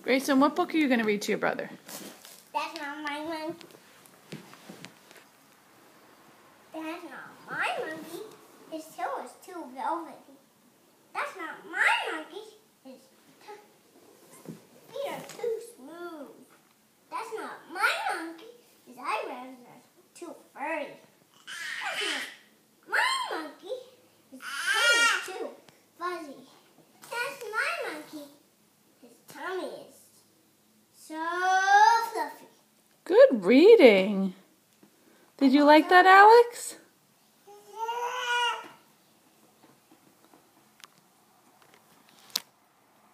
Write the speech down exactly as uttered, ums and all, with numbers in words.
Grayson, what book are you going to read to your brother? That's not my monkey. That's not my monkey. His tail is too velvety. That's not my monkey. His feet are too smooth. That's not my monkey. His eyebrows are too furry. That's not my monkey. His tail is too fuzzy. That's my monkey. His tummy is so fluffy. Good reading. Did you like that, Alex?